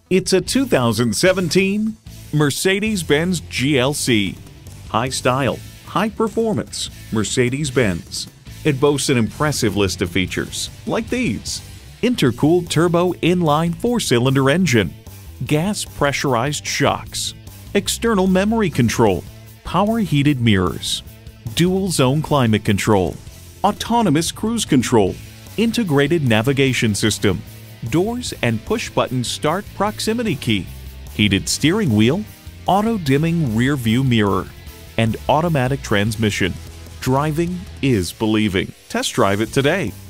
It's a 2017 Mercedes-Benz GLC. High style, high performance, Mercedes-Benz. It boasts an impressive list of features like these: intercooled turbo inline 4-cylinder engine, gas pressurized shocks, external memory control, power heated mirrors, dual zone climate control, autonomous cruise control, integrated navigation system, doors and push-button start proximity key, heated steering wheel, auto-dimming rear view mirror, and automatic transmission. Driving is believing. Test drive it today.